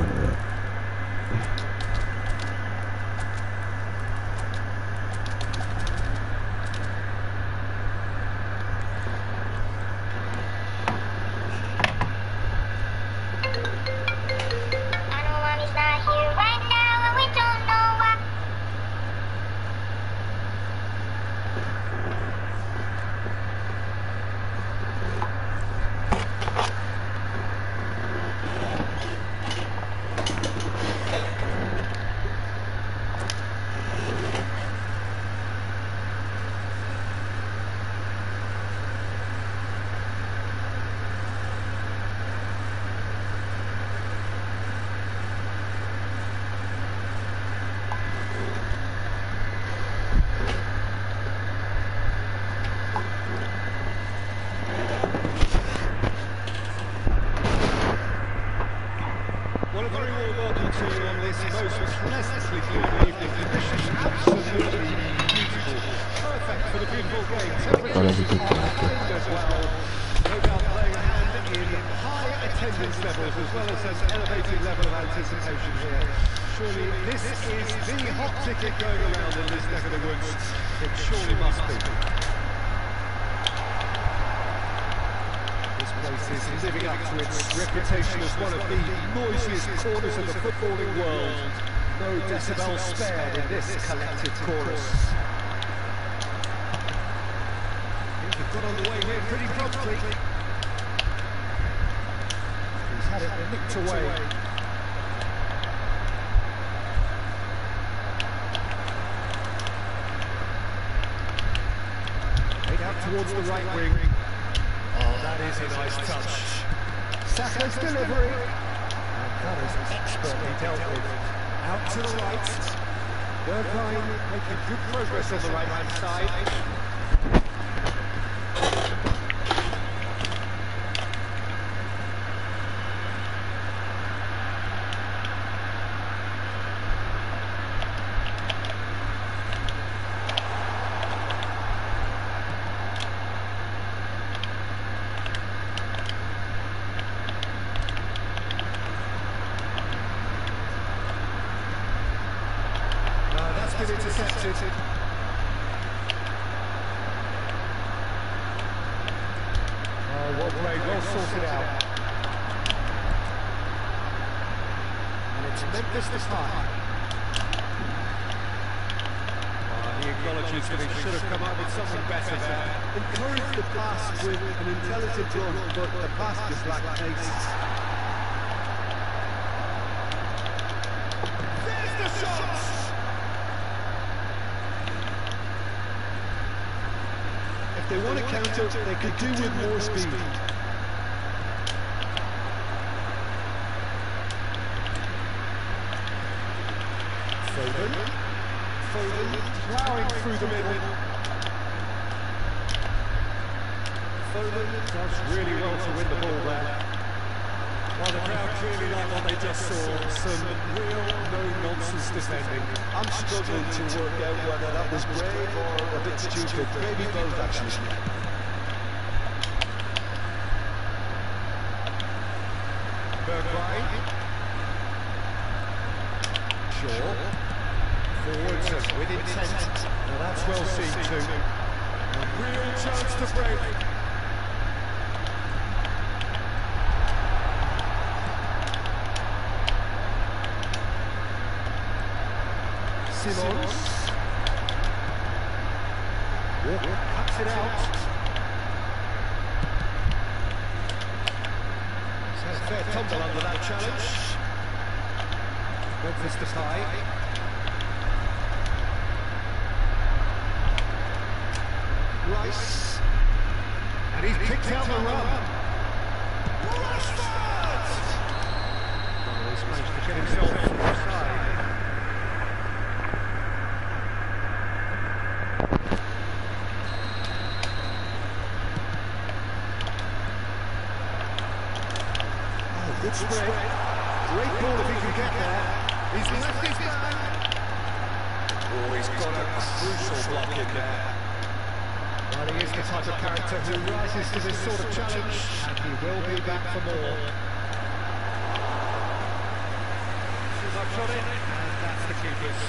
Decibel spared in this collected chorus. They've got on the way here pretty promptly. He's had it nicked away. Made out towards the right wing. Oh, that is a nice touch. Saka's delivery. And that is expertly dealt with. Out to the right. Bergwijn making good progress on the right-hand side. Intercepted. Oh, well played, well sorted out. And it's Memphis this time. He acknowledges that he should have come up with something better there. Encouraged the pass with an intelligent run, but the pass just lacked pace. There's the shot! If they want to counter, they could do with more speed. Foden ploughing through the middle. Foden does really well to win the ball there. Well, the crowd clearly like what they just saw. Some real no-nonsense defending. I'm struggling to work out whether that was brave or a bit stupid. Maybe both, actually. Bergwijn. Shaw. Forwards and with intent. Now that's well seen too. A real chance to break. Simons. Walker cuts it out. He's had a fair tumble under that challenge. Memphis Depay. Rice. And he's picked out the run. Rashford! Oh, he's managed to get himself offside. Good spread. Great ball if he can get there. He's left his back. Oh, he's got a crucial block in there. Well, he is the type of character who rises to this sort of challenge, and he will be back for more. much on it, and that's the keeper's.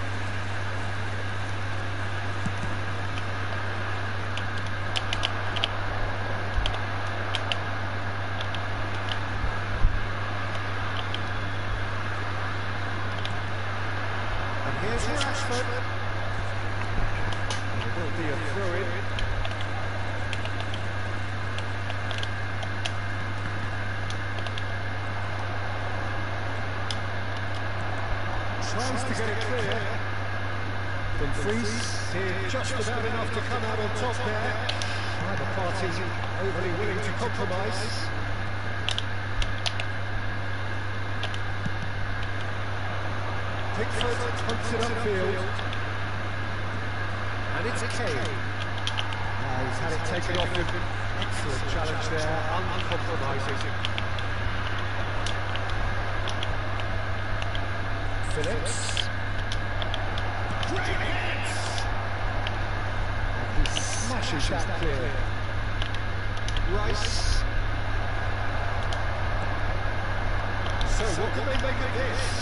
And here's Rashford. It will be a throw-in. Tries to get it clear. Dumfries here, just about enough to come out on top there. Neither party overly willing to compromise. Pickford hunts it upfield. And it's Kane. He's had it taken off him. Excellent challenge there, uncompromising. Phillips. Great hit! And he smashes that clear. Rice. So what can they make of this?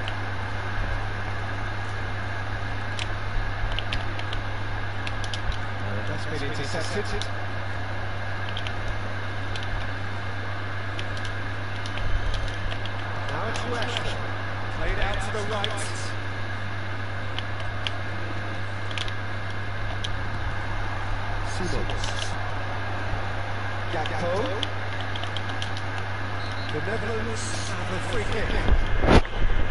That's been intercepted. Now it's Rashford. Played out to the right. Simons. Gakpo. The Netherlands have a free kick.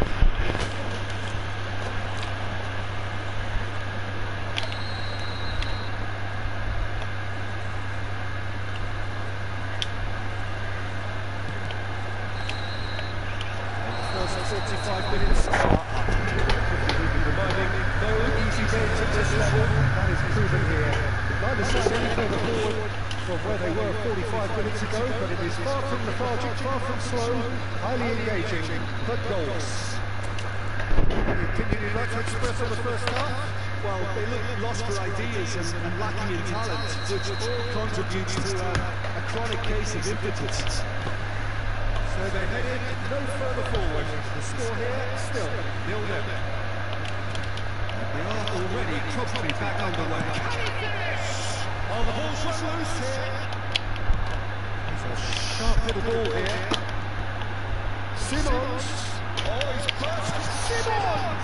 And the first 45 minutes are up. Reminding no easy games at this level. That is proven here. Neither side any further forward from where they were 45 minutes ago, but it is far from lethargic, far from slow, highly engaging, but goals. Any opinion you'd like to express on the first half? Well, they look lost for ideas and lacking in talent, which all contributes to a chronic case of impotence. So they're headed no further forward. The score here, still 0-0. And we are already probably back underway. Can he finish? Oh, the ball's run loose here. It's a sharp little ball here. Simons. Oh, he's burst. Simons!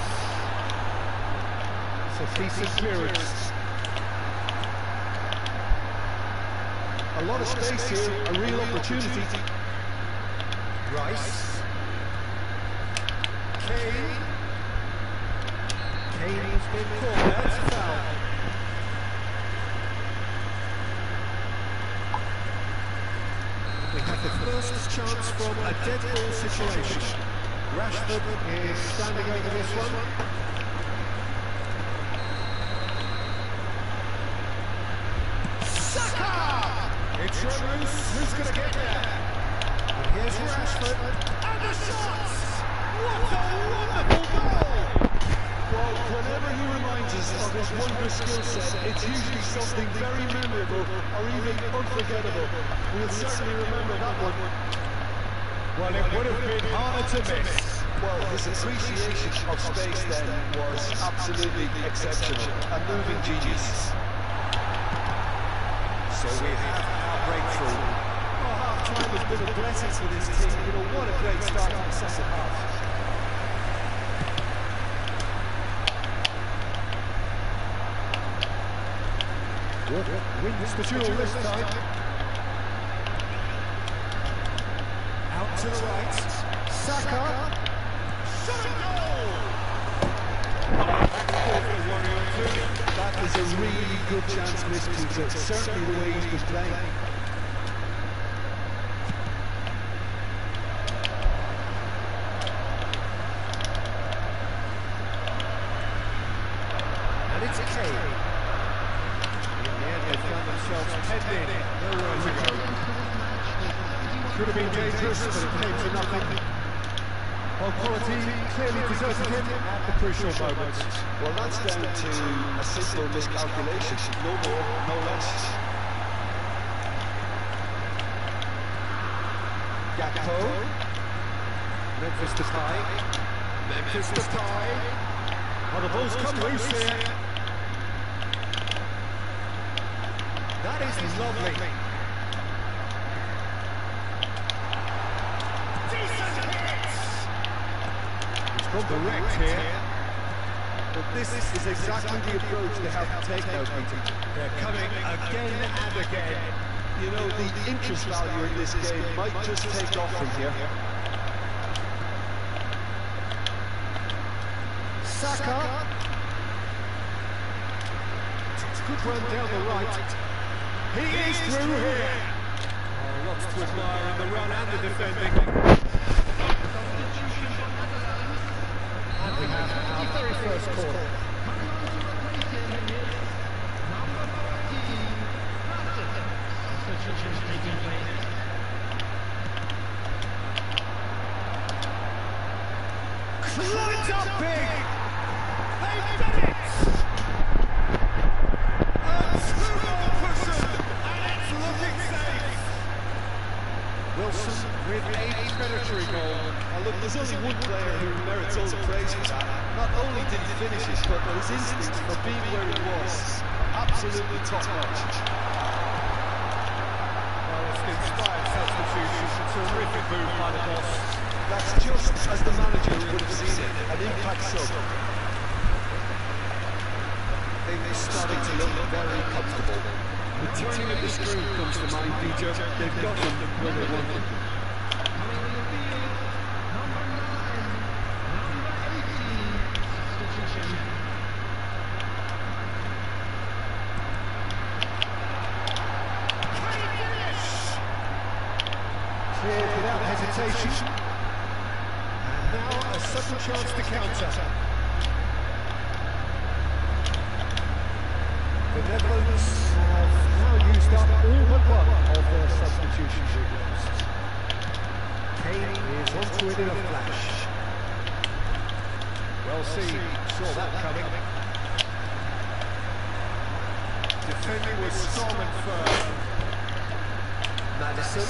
It's a decent clearance. A lot of space here, a real opportunity. Rice. Kane. Kane has been called. That's a foul. We have the first chance from a dead ball situation. Rashford is standing over this one. Saka! It's loose. Who's going to get there? And here's Rashford. And the shots! What a wonderful goal! Well, whenever he reminds us of his wondrous skill set, it's usually something very memorable or even unforgettable. We'll certainly remember that one. Well, it would have been harder to miss. Well, his appreciation of space then was absolutely exceptional. A moving genius. So we have our breakthrough. Oh, half-time has been a blessing for this team. You know, what a great start to the second half. Wood wins the duel this time. Out to the right. Saka. Shot and goal! That is a really good chance missed, Peter. Certainly the way he's been playing. And it's Kane. They found themselves penned in nowhere to go. Could have been dangerous, but it came to nothing. While quality clearly deserted him at the crucial moment. Well, that's down to a simple miscalculation. No more, no less. Gakpo. Memphis Depay. Memphis Depay. Oh, the ball's come loose here. That is lovely. Decent hit! He's got the wrecked here. But this is exactly the approach they have to take now, Peter. They're coming again and again. You know, the interest value in this game might just take off from here. Saka. Good run down the right. He is through here. Oh, lots to admire in the run and the defending. And we have our very first corner. Climbed up big! They've done it! A two-goal cushion, and it's looking safe! Wilson with a predatory goal. Look, there's only one player who merits all the praise for that. Not only did he finish it, but his instincts for being where he was, absolutely top-notch. Well, it's an inspired substitution. Terrific move by the boss. That's just as the manager would have seen it, an impact sub. They're starting to look very comfortable. The turning of the screw comes to mind, Peter. They've got them where they want them. Cleared without hesitation. And now a sudden chance to counter. The Netherlands have now used up all but one of their substitution windows. Kane is onto it in a flash. Well seen, saw that coming. Defending was strong and firm. Maddison.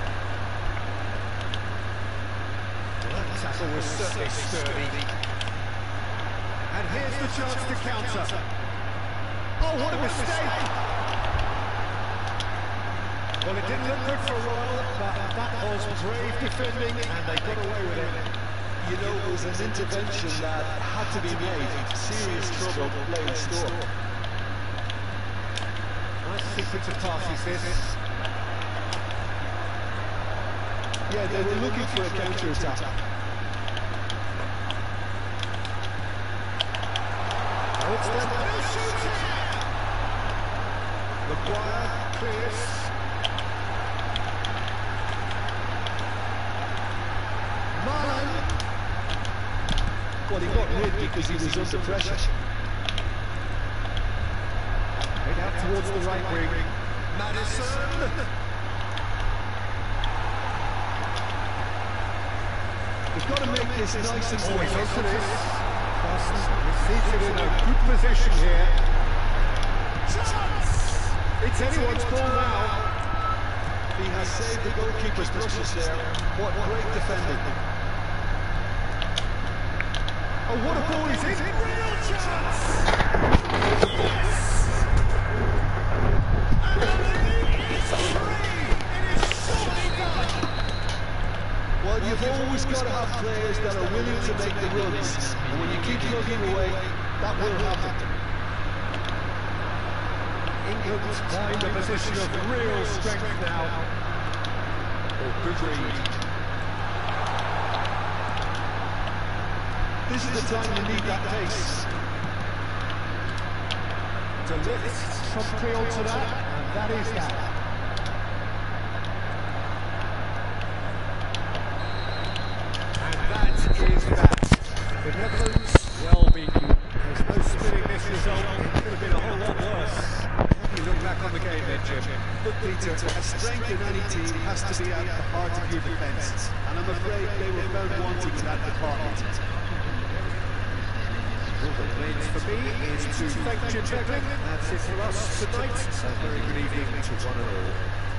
That tackle was certainly sturdy. And here's the chance to counter. Oh, what a mistake! Well, it didn't look good for a while, but that was brave defending, and they got away with it. You know, it was an intervention that had to be made. Serious trouble lay in store. Nice sequence of passes, this. Yeah, they were looking for a counter-attack. Oh, it's done. Maguire clears. Marlon. Well, he got rid because he was under pressure. Head out towards the right wing. Maddison. They've got to make this nice and Always simple. into this. Receives it in a good position here. It's anyone's goal now. He has saved the goalkeeper's brushes there. What great defending. Oh, what a ball is it? Real chance! Yes! And the league is free! It is surely done! Well, you've always got to have players that are willing to make the runs. And when you keep plugging away, that will happen. England's find a position of real strength now. Oh, good read. This is the time you need that pace. To lift promptly onto that, and that is that. And that is that. The Netherlands, well beaten. There's no spinning this result. It could have been a whole lot worse. How do you look back on the game then, Jim? Look, Peter, strength in any team has to be at the heart of your defence. And I'm afraid they were found wanting in that department. All that remains for me is to thank Jim Beglin. That's it for us tonight. A very good evening to one and all.